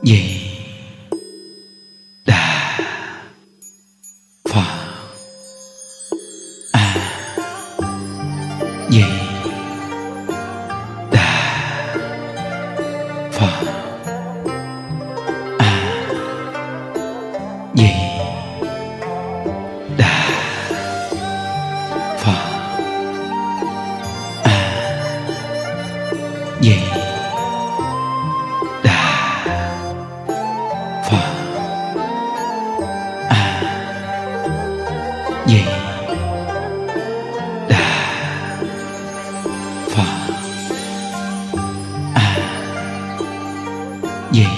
Di Đà Phật. A Di Đà Phật. A Di Đà Phật. A Di Đà Phật. A Di Đà Phật. A Di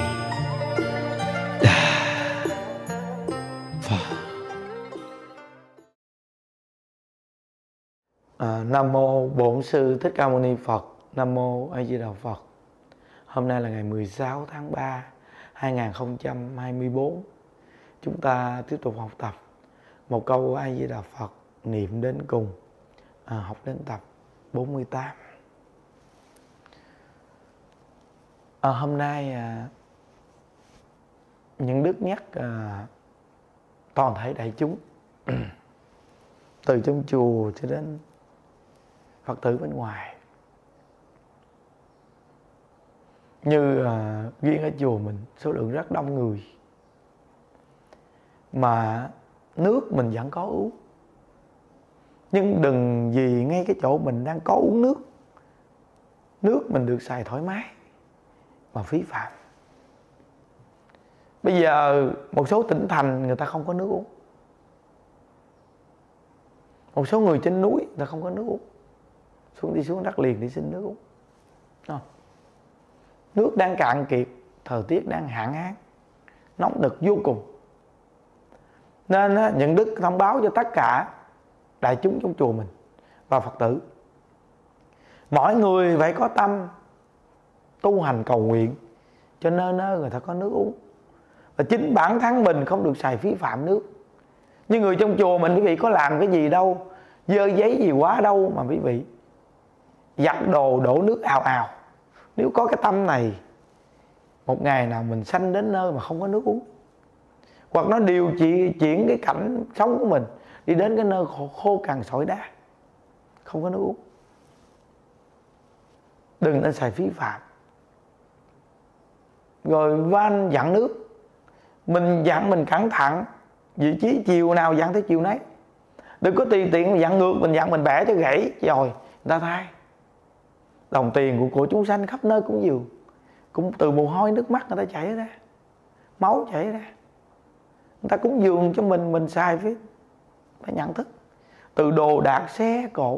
Đà Phật. Nam mô Bổn Sư Thích Ca Mâu Ni Phật. Nam mô A Di Đà Phật. Hôm nay là ngày 16 tháng 3 2024. Chúng ta tiếp tục học tập một câu A Di Đà Phật niệm đến cùng, học đến tập 48. Hôm nay những đức nhắc toàn thể đại chúng từ trong chùa cho đến Phật tử bên ngoài. Như riêng ở chùa mình số lượng rất đông người, mà nước mình vẫn có uống. Nhưng đừng vì ngay cái chỗ mình đang có uống nước mình được xài thoải mái mà phí phạm. Bây giờ một số tỉnh thành người ta không có nước uống, một số người trên núi người ta không có nước uống, đi xuống đất liền để xin nước uống. Nước đang cạn kiệt, thời tiết đang hạn hán, nóng nực vô cùng. Nên những đức thông báo cho tất cả đại chúng trong chùa mình và Phật tử, mỗi người phải có tâm tu hành cầu nguyện cho nên người ta có nước uống. Và chính bản thân mình không được xài phí phạm nước. Như người trong chùa mình, quý vị có làm cái gì đâu, dơ giấy gì quá đâu mà quý vị giặt đồ đổ nước ào ào. Nếu có cái tâm này, một ngày nào mình sanh đến nơi mà không có nước uống, hoặc nó điều chuyển cái cảnh sống của mình đi đến cái nơi khô cằn sỏi đá, không có nước uống. Đừng nên xài phí phạm. Rồi van dặn nước, mình dặn mình cẩn thận, vị trí chiều nào dặn tới chiều nấy. Đừng có tùy tiện dặn ngược, mình dặn mình bẻ cho gãy rồi người ta thay. Đồng tiền của chúng sanh khắp nơi cũng dường, cũng từ mồ hôi nước mắt người ta chảy ra, máu chảy ra, người ta cũng dường cho mình sai phải nhận thức. Từ đồ đạc xe cộ,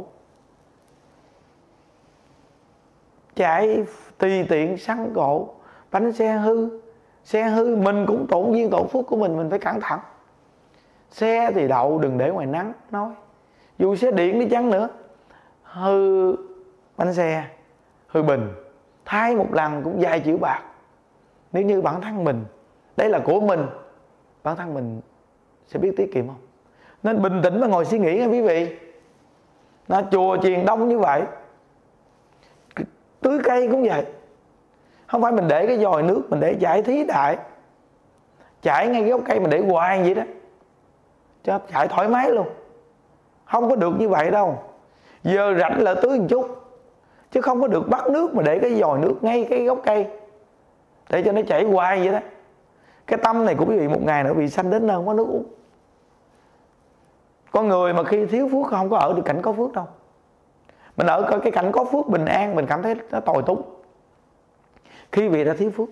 chạy tùy tiện xăng cộ, bánh xe hư mình cũng tổn duyên tổn phước của mình phải cẩn thận. Xe thì đậu đừng để ngoài nắng, nói dù xe điện đi chăng nữa, hư bánh xe, hư bình, thay một lần cũng vài triệu bạc. Nếu như bản thân mình, đây là của mình, bản thân mình sẽ biết tiết kiệm không? Nên bình tĩnh mà ngồi suy nghĩ nha quý vị. Chùa chiền đông như vậy, tưới cây cũng vậy. Không phải mình để cái vòi nước mình để chảy thí đại, chảy ngay cái gốc cây mình để hoài vậy đó, cho chảy thoải mái luôn. Không có được như vậy đâu. Giờ rảnh là tưới một chút, chứ không có được bắt nước mà để cái vòi nước ngay cái gốc cây để cho nó chảy hoài vậy đó. Cái tâm này của quý vị một ngày nữa bị sanh đến nơi không có nước uống. Con người mà khi thiếu phước không có ở được cảnh có phước đâu. Mình ở cái cảnh có phước bình an, mình cảm thấy nó tồi túng. Khi vị đã thiếu phước,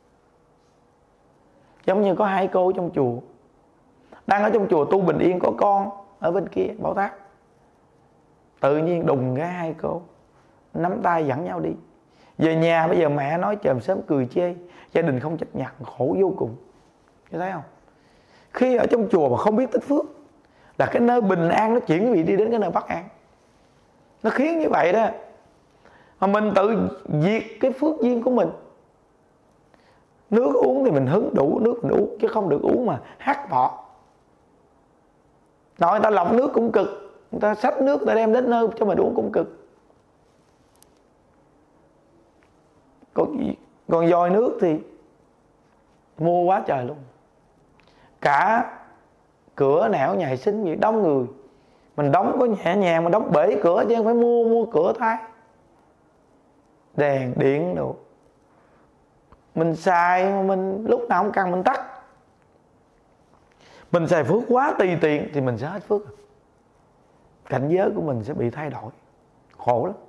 giống như có hai cô trong chùa, đang ở trong chùa tu bình yên, có con ở bên kia Bảo Tháp, tự nhiên đùng cái hai cô nắm tay dẫn nhau đi về nhà. Bây giờ mẹ nói chòm sớm cười chê, gia đình không chấp nhận, khổ vô cùng. Thấy không? Khi ở trong chùa mà không biết tích phước, là cái nơi bình an nó chuyển quý vị đi đến cái nơi bất an. Nó khiến như vậy đó. Mà mình tự diệt cái phước duyên của mình. Nước uống thì mình hứng đủ nước mình uống, chứ không được uống mà hắt vỏ. Nói người ta lọc nước cũng cực, người ta xách nước người ta đem đến nơi cho mình uống cũng cực. Còn vòi nước thì mua quá trời luôn. Cả cửa nẻo nhà vệ sinh vậy đông người, mình đóng có nhẹ nhàng mà đóng bể cửa chứ không phải mua cửa thay. Đèn điện đồ mình xài mà mình lúc nào không cần mình tắt. Mình xài phước quá tùy tiện thì mình sẽ hết phước. Cảnh giới của mình sẽ bị thay đổi, khổ lắm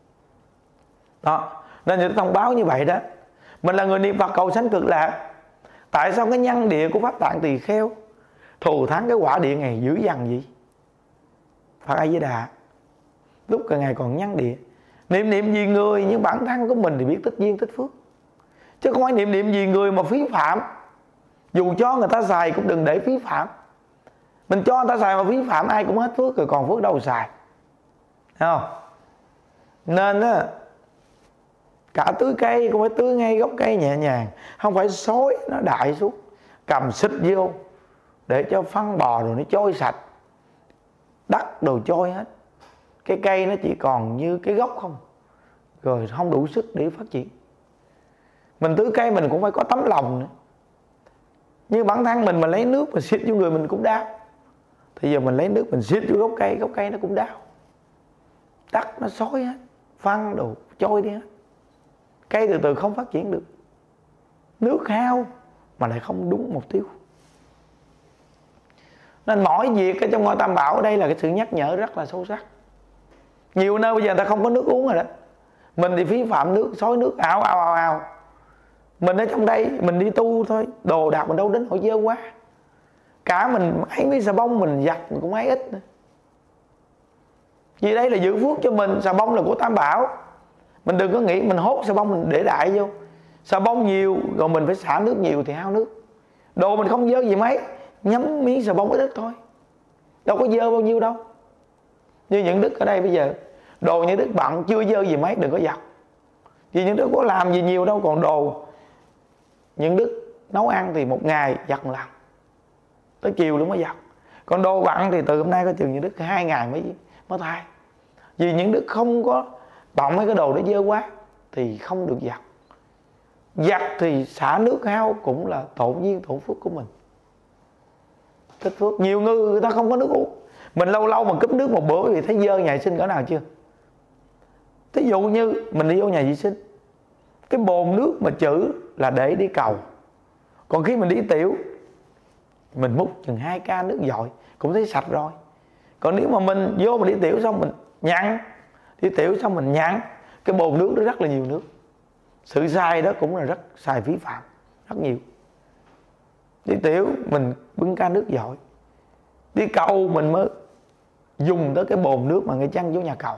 đó. Nên những thông báo như vậy đó, mình là người niệm Phật cầu sanh cực lạc. Tại sao cái nhân địa của Pháp Tạng Tỳ Kheo thù thắng cái quả địa này dữ dằn gì? Phật A Di Đà lúc cả ngày còn nhân địa, niệm gì người, nhưng bản thân của mình thì biết tích duyên tích phước, chứ không phải niệm gì người mà phí phạm. Dù cho người ta xài cũng đừng để phí phạm. Mình cho người ta xài mà phí phạm ai cũng hết phước rồi, còn phước đâu xài, thấy không? Nên á, cả tưới cây cũng phải tưới ngay gốc cây nhẹ nhàng, không phải xối nó đại xuống cầm xịt vô để cho phân bò rồi nó trôi sạch, đất đồ trôi hết. Cái cây nó chỉ còn như cái gốc không, rồi không đủ sức để phát triển. Mình tưới cây mình cũng phải có tấm lòng nữa. Như bản thân mình mà lấy nước mình xịt vô người mình cũng đau, thì giờ mình lấy nước mình xịt vô gốc cây nó cũng đau. Đất nó xối hết, phân đồ trôi đi hết, cây từ từ không phát triển được. Nước hao mà lại không đúng mục tiêu. Nên mỗi việc ở trong ngôi Tam Bảo đây là cái sự nhắc nhở rất là sâu sắc. Nhiều nơi bây giờ người ta không có nước uống rồi đó, mình thì phí phạm nước, xối nước ào. Mình ở trong đây mình đi tu thôi, đồ đạc mình đâu đến nỗi dơ quá. Cả mình ấy mấy xà bông mình giặt mình cũng ấy ít nữa. Vì đây là giữ phước cho mình. Xà bông là của Tam Bảo, mình đừng có nghĩ mình hốt xà bông mình để đại vô. Xà bông nhiều rồi mình phải xả nước nhiều thì hao nước. Đồ mình không dơ gì mấy, nhấm miếng xà bông ít thôi, đâu có dơ bao nhiêu đâu. Như những Đức ở đây bây giờ, đồ những Đức bận chưa dơ gì mấy, đừng có giặt. Vì những Đức có làm gì nhiều đâu. Còn đồ những Đức nấu ăn thì một ngày giặt một lần, tới chiều luôn mới giặt. Còn đồ bận thì từ hôm nay có chừng những Đức 2 ngày mới thay. Vì những Đức không có bận mấy cái đồ đó dơ quá thì không được giặt. Giặt thì xả nước hao cũng là tổn duyên tổn phước của mình. Tích phước. Nhiều người ta không có nước uống, mình lâu lâu mà cúp nước một bữa thì thấy dơ nhà vệ sinh cỡ nào chưa? Thí dụ như mình đi vô nhà vệ sinh, cái bồn nước mà chữ là để đi cầu. Còn khi mình đi tiểu, mình múc chừng 2 ca nước dội cũng thấy sạch rồi. Còn nếu mà mình vô mình đi tiểu xong mình nhặn, đi tiểu xong mình nhặn, cái bồn nước đó rất là nhiều nước. Sự sai đó cũng là rất xài phí phạm, rất nhiều. Đi tiểu mình bưng ca nước dội, đi cầu mình mới dùng tới cái bồn nước mà người chăn vô nhà cầu.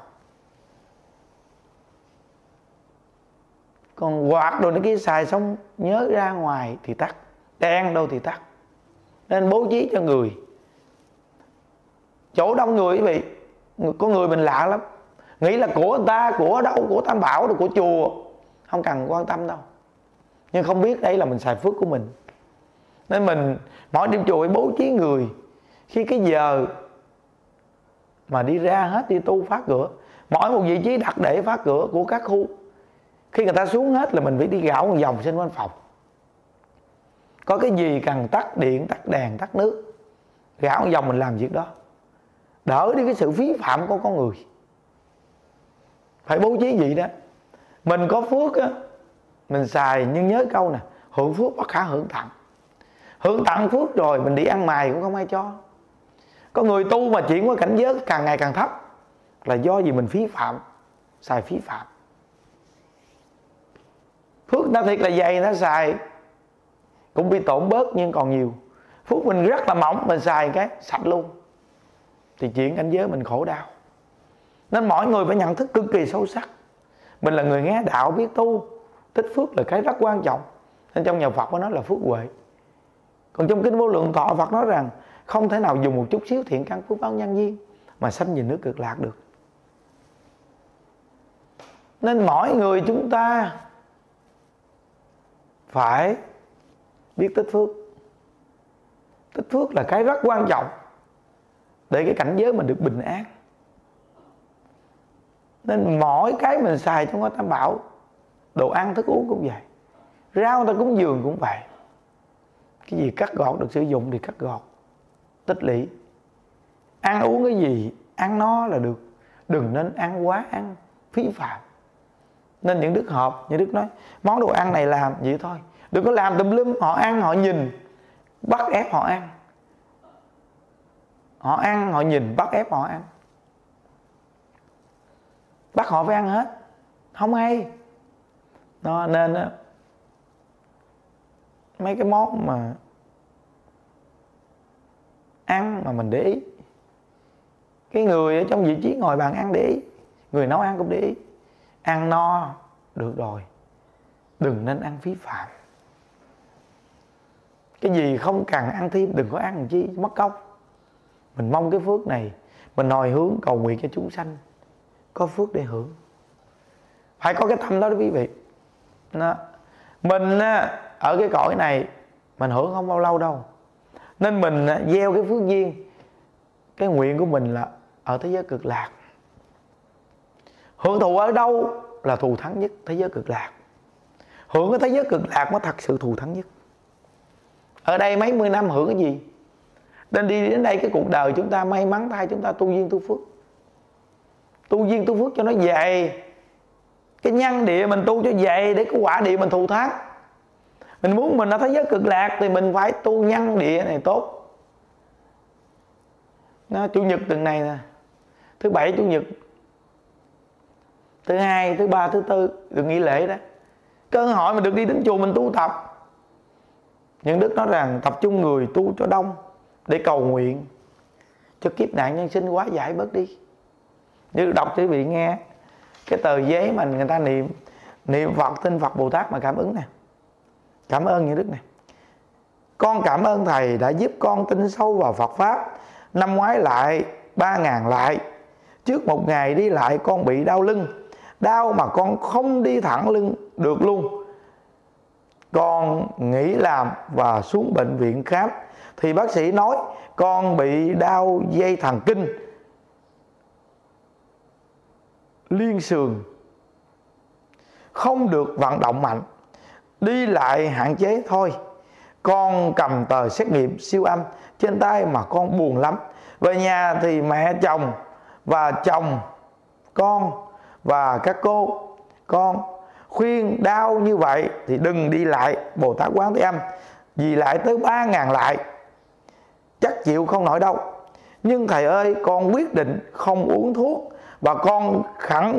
Còn quạt đồ này kia xài xong nhớ ra ngoài thì tắt, đèn đâu thì tắt. Nên bố trí cho người. Chỗ đông người quý vị, có người mình lạ lắm, nghĩ là của người ta, của đâu, của Tam Bảo, của chùa, không cần quan tâm đâu. Nhưng không biết đây là mình xài phước của mình. Nên mình mỗi đêm chùa phải bố trí người. Khi cái giờ mà đi ra hết đi tu phá cửa, mỗi một vị trí đặt để phá cửa của các khu. Khi người ta xuống hết là mình phải đi gạo một vòng trên quanh phòng. Có cái gì cần tắt điện, tắt đèn, tắt nước, gạo một vòng mình làm việc đó, đỡ đi cái sự phí phạm của con người. Phải bố trí gì đó. Mình có phước á, mình xài, nhưng nhớ câu nè, hưởng phước bất khả hưởng tặng. Hưởng tặng phước rồi mình đi ăn mày cũng không ai cho. Có người tu mà chuyển qua cảnh giới càng ngày càng thấp là do gì mình phí phạm, xài phí phạm. Phước nó thiệt là dày, nó xài cũng bị tổn bớt nhưng còn nhiều. Phước mình rất là mỏng, mình xài cái sạch luôn thì chuyển cảnh giới mình khổ đau. Nên mỗi người phải nhận thức cực kỳ sâu sắc. Mình là người nghe đạo biết tu, tích phước là cái rất quan trọng. Nên trong nhà Phật có nói là phước huệ. Còn trong Kinh Vô Lượng Thọ Phật nói rằng không thể nào dùng một chút xíu thiện căn phước báo nhân duyên mà sanh về nước Cực Lạc được. Nên mỗi người chúng ta phải biết tích phước. Tích phước là cái rất quan trọng để cái cảnh giới mình được bình an. Nên mỗi cái mình xài trong ngôi Tam Bảo, đồ ăn thức uống cũng vậy, rau người ta cúng dường cũng vậy. Cái gì cắt gọt được sử dụng thì cắt gọt, tích lũy. Ăn uống cái gì ăn nó là được, đừng nên ăn quá, ăn phí phạm. Nên những đức họp, những đức nói món đồ ăn này làm vậy thôi, đừng có làm tùm lum. Họ ăn họ nhìn, bắt ép họ ăn. Họ ăn họ nhìn, bắt ép họ ăn, bắt họ phải ăn hết, không hay. Đó, nên á, mấy cái món mà ăn mà mình để ý, cái người ở trong vị trí ngồi bàn ăn để ý, người nấu ăn cũng để ý. Ăn no được rồi, đừng nên ăn phí phạm. Cái gì không cần ăn thêm đừng có ăn làm chi, mất công. Mình mong cái phước này, mình hồi hướng cầu nguyện cho chúng sanh có phước để hưởng. Phải có cái tâm đó quý vị. Đó. Mình ở cái cõi này mình hưởng không bao lâu đâu, nên mình gieo cái phước duyên. Cái nguyện của mình là ở thế giới cực lạc. Hưởng thụ ở đâu là thù thắng nhất? Thế giới cực lạc. Hưởng cái thế giới cực lạc mới thật sự thù thắng nhất. Ở đây mấy mươi năm hưởng cái gì? Nên đi đến đây cái cuộc đời chúng ta may mắn thay, chúng ta tu duyên tu phước. Tu duyên tu phước cho nó dày. Cái nhân địa mình tu cho dày để cái quả địa mình thù thắng. Mình muốn mình ở thế giới cực lạc thì mình phải tu nhân địa này tốt. Nó chủ nhật tuần này nè, thứ bảy chủ nhật, thứ hai, thứ ba, thứ tư được nghỉ lễ đó, cơ hội mình được đi đến chùa mình tu tập. Những đức nói rằng tập trung người tu cho đông để cầu nguyện cho kiếp nạn nhân sinh hóa giải bớt đi. Như đọc cho quý vị nghe cái tờ giấy mà người ta niệm Phật, tin Phật Bồ Tát mà cảm ứng nè. Cảm ơn những đức này: con cảm ơn thầy đã giúp con tin sâu vào Phật Pháp. Năm ngoái lại 3.000 lại. Trước một ngày đi lại con bị đau lưng, đau mà con không đi thẳng lưng được luôn. Con nghỉ làm và xuống bệnh viện khám, thì bác sĩ nói con bị đau dây thần kinh liên sườn, không được vận động mạnh, đi lại hạn chế thôi. Con cầm tờ xét nghiệm siêu âm trên tay mà con buồn lắm. Về nhà thì mẹ chồng và chồng con và các cô con khuyên đau như vậy thì đừng đi lại Bồ Tát Quán Thế Âm, vì lại tới 3.000 lại chắc chịu không nổi đâu. Nhưng thầy ơi, con quyết định không uống thuốc và con khẩn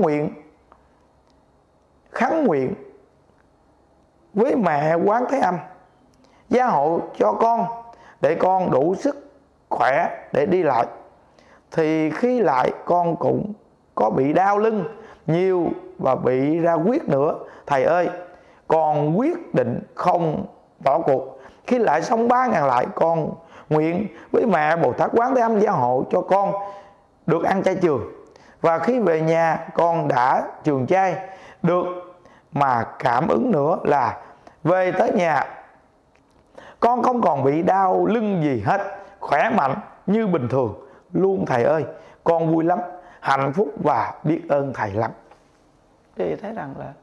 nguyện với mẹ Quán Thế Âm gia hộ cho con để con đủ sức khỏe để đi lại. Thì khi lại con cũng có bị đau lưng nhiều và bị ra huyết nữa. Thầy ơi, con quyết định không bỏ cuộc. Khi lại xong 3.000 lại, con nguyện với mẹ Bồ Tát Quán Thế Âm gia hộ cho con được ăn chay trường. Và khi về nhà con đã trường chay được, mà cảm ứng nữa là về tới nhà con không còn bị đau lưng gì hết, khỏe mạnh như bình thường luôn. Thầy ơi, con vui lắm, hạnh phúc và biết ơn thầy lắm. Thì thấy rằng là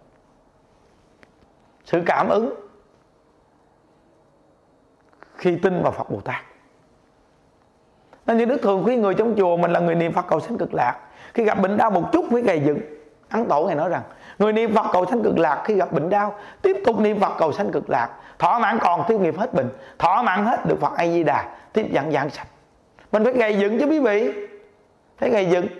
sự cảm ứng khi tin vào Phật Bồ Tát. Nên như Đức thường khuyên người trong chùa mình là người niệm Phật cầu sanh cực lạc. Khi gặp bệnh đau một chút phải gầy dựng. Ấn Tổ Ngài nói rằng người niệm Phật cầu sanh cực lạc, khi gặp bệnh đau tiếp tục niệm Phật cầu sanh cực lạc, thọ mạng còn tiêu nghiệp hết bệnh, thọ mạng hết được Phật A Di Đà tiếp dẫn giảng sanh. Mình phải gầy dựng chứ quý vị, phải gầy dựng.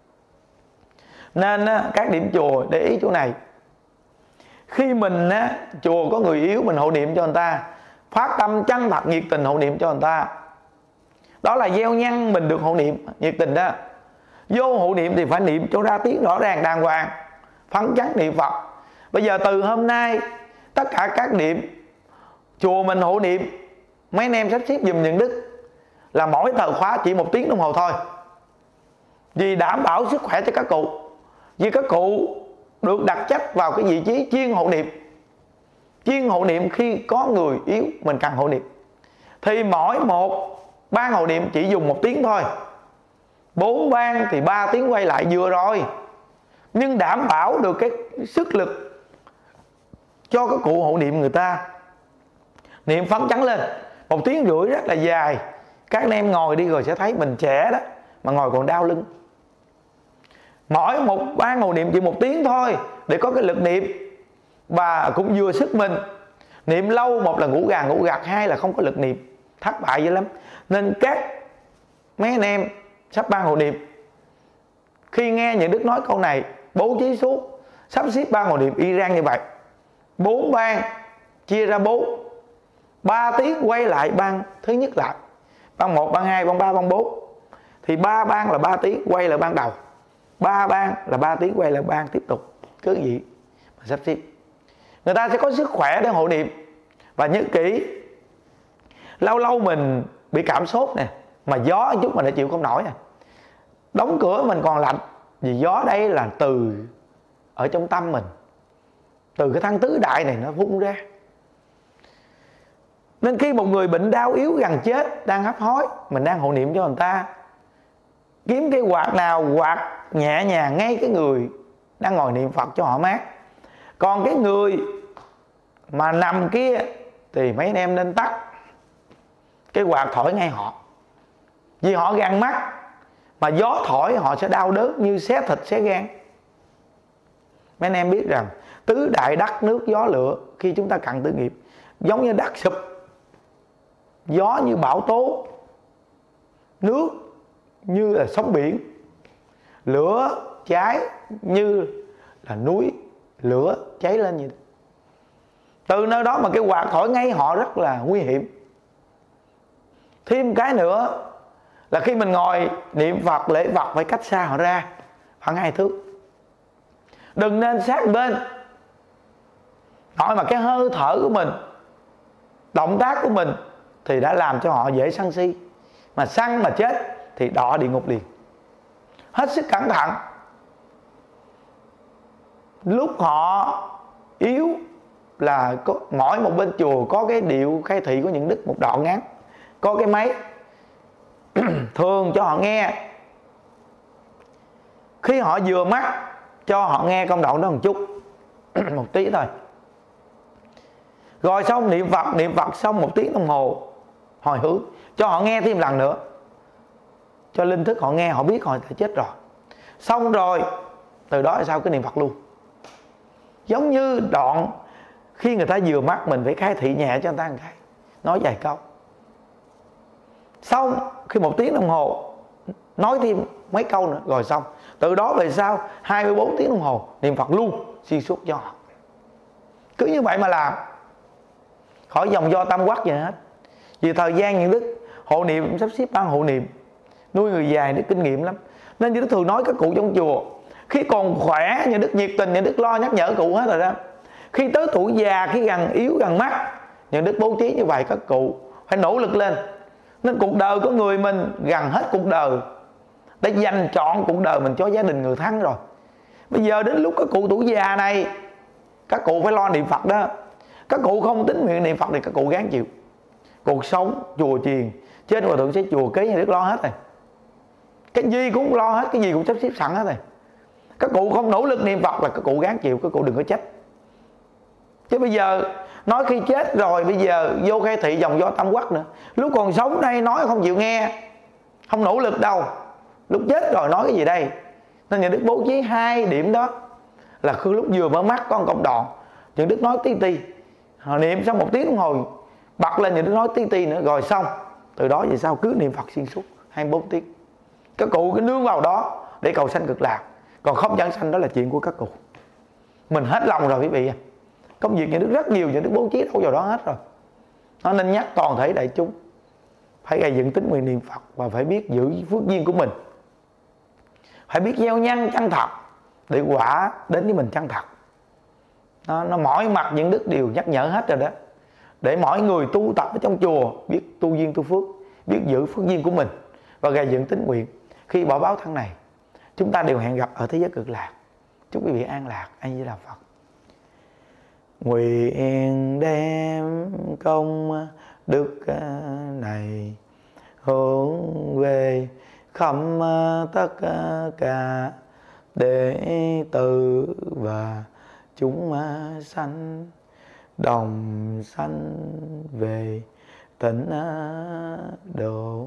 Nên các điểm chùa để ý chỗ này. Khi mình chùa có người yếu, mình hộ niệm cho người ta, phát tâm chân thật nhiệt tình hộ niệm cho người ta, đó là gieo nhân mình được hộ niệm nhiệt tình đó. Vô hộ niệm thì phải niệm cho ra tiếng rõ ràng đàng hoàng, phấn chấn niệm Phật. Bây giờ từ hôm nay tất cả các điểm chùa mình hộ niệm, mấy anh em sắp xếp dùm những đức là mỗi thời khóa chỉ 1 tiếng đồng hồ thôi, vì đảm bảo sức khỏe cho các cụ. Vì các cụ được đặt trách vào cái vị trí chuyên hộ niệm. Chuyên hộ niệm khi có người yếu mình cần hộ niệm, thì mỗi một ban hộ niệm chỉ dùng 1 tiếng thôi. 4 ban thì 3 tiếng quay lại vừa rồi, nhưng đảm bảo được cái sức lực cho các cụ hộ niệm người ta niệm phấn chấn lên. 1 tiếng rưỡi rất là dài. Các anh em ngồi đi rồi sẽ thấy mình trẻ đó mà ngồi còn đau lưng. Mỗi một ban ngồi niệm chỉ 1 tiếng thôi để có cái lực niệm, và cũng vừa sức mình. Niệm lâu, một là ngủ gà ngủ gật, hai là không có lực niệm, thất bại dữ lắm. Nên các mấy anh em sắp ban ngồi niệm, khi nghe những Đức nói câu này, bố trí xuống sắp xếp ban ngồi niệm y rang như vậy. 4 ban chia ra 4, 3 tiếng quay lại ban thứ nhất lại, ban 1, ban 2, ban 3, ban 4. Thì 3 ban là 3 tiếng quay lại ban đầu, 3 ban là 3 tiếng quay lại ban tiếp tục. Cứ vậy mà sắp xếp, người ta sẽ có sức khỏe để hộ niệm. Và nhớ kỹ, lâu lâu mình bị cảm sốt nè, mà gió chút mình đã chịu không nổi nè, đóng cửa mình còn lạnh, vì gió đây là từ ở trong tâm mình, từ cái thân tứ đại này nó vung ra. Nên khi một người bệnh đau yếu gần chết, đang hấp hối, mình đang hộ niệm cho người ta, kiếm cái quạt nào quạt nhẹ nhàng ngay cái người đang ngồi niệm Phật cho họ mát. Còn cái người mà nằm kia thì mấy anh em nên tắt cái quạt thổi ngay họ, vì họ gan mắt, mà gió thổi họ sẽ đau đớn như xé thịt xé gan. Mấy anh em biết rằng tứ đại đất nước gió lửa, khi chúng ta cận tử nghiệp, giống như đất sụp, gió như bão tố, nước như là sóng biển, lửa cháy như là núi lửa cháy lên vậy. Từ nơi đó mà cái quạt thổi ngay họ rất là nguy hiểm. Thêm cái nữa là khi mình ngồi niệm Phật lễ Phật phải cách xa họ ra khoảng 2 thước, đừng nên sát bên. Nói mà cái hơi thở của mình, động tác của mình thì đã làm cho họ dễ sân si, mà sân mà chết thì đọa địa ngục liền. Hết sức cẩn thận. Lúc họ yếu là có, mỗi một bên chùa có cái điệu khai thị của những đức một đoạn ngắn, có cái máy thường cho họ nghe. Khi họ vừa mắc cho họ nghe công đoạn đó một chút một tí thôi, rồi xong niệm Phật xong 1 tiếng đồng hồ hồi hướng, cho họ nghe thêm lần nữa, cho linh thức họ nghe, họ biết họ đã chết rồi. Xong rồi từ đó sau cái niệm Phật luôn. Giống như đoạn khi người ta vừa mắc, mình phải khai thị nhẹ cho người ta một cái, nói vài câu. Xong khi 1 tiếng đồng hồ nói thêm mấy câu nữa, rồi xong. Từ đó về sau 24 tiếng đồng hồ niệm Phật luôn, xuyên suốt cho họ. Cứ như vậy mà làm, khỏi dòng do tâm quắc gì hết. Vì thời gian những đức hộ niệm sắp xếp ban hộ niệm, nuôi người già đức kinh nghiệm lắm. Nên như đức thường nói các cụ trong chùa, khi còn khỏe như đức nhiệt tình, như đức lo nhắc nhở cụ hết rồi đó. Khi tới tuổi già, khi gần yếu gần mất, như đức bố trí như vậy, các cụ phải nỗ lực lên. Nên cuộc đời của người mình gần hết cuộc đời để dành trọn cuộc đời mình cho gia đình người thân rồi. Bây giờ đến lúc các cụ tuổi già này, các cụ phải lo niệm Phật đó. Các cụ không tính nguyện niệm Phật thì các cụ gán chịu. Cuộc sống chùa chiền trên hòa thượng sẽ chùa kế nhà đức lo hết rồi, cái gì cũng lo hết, cái gì cũng sắp xếp sẵn hết rồi. Các cụ không nỗ lực niệm Phật là các cụ gán chịu, các cụ đừng có trách. Chứ bây giờ nói khi chết rồi, bây giờ vô khai thị dòng do tâm quắc nữa. Lúc còn sống đây nói không chịu nghe, không nỗ lực đâu, lúc chết rồi nói cái gì đây. Nên nhà đức bố trí 2 điểm đó, là khi lúc vừa mở mắt có một công đoạn, nhà đức nói tí ti, họ niệm xong 1 tiếng đồng hồ bật lên, nhà đức nói tí ti nữa, rồi xong. Từ đó về sau cứ niệm Phật xuyên suốt 24 tiếng. Các cụ cứ nương vào đó để cầu sanh cực lạc. Còn không chẳng sanh đó là chuyện của các cụ. Mình hết lòng rồi quý vị. Công việc nhà đức rất nhiều, nhà đức bố trí đâu vào đó hết rồi. Nó nên nhắc toàn thể đại chúng phải gây dựng tính nguyện niệm Phật, và phải biết giữ phước duyên của mình, phải biết gieo nhân chân thật để quả đến với mình chân thật. Nó mỏi mặt những đức đều nhắc nhở hết rồi đó, để mỗi người tu tập ở trong chùa biết tu duyên tu phước, biết giữ phước duyên của mình và gây dựng tính nguyện. Khi bỏ báo thân này, chúng ta đều hẹn gặp ở thế giới cực lạc. Chúc quý vị an lạc. A Di Đà Phật. Nguyện đem công đức này hướng về khắp tất cả đệ tử và chúng sanh, đồng sanh về tịnh độ.